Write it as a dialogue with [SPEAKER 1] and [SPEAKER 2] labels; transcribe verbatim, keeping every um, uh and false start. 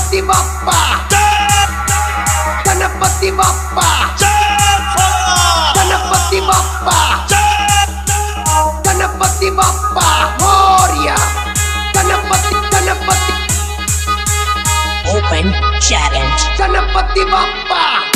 [SPEAKER 1] Ganpati Bappa, Ganpati Bappa, Ganpati Bappa, Ganpati Bappa Morya, Ganpati Ganpati
[SPEAKER 2] Open challenge.
[SPEAKER 1] Ganpati Bappa.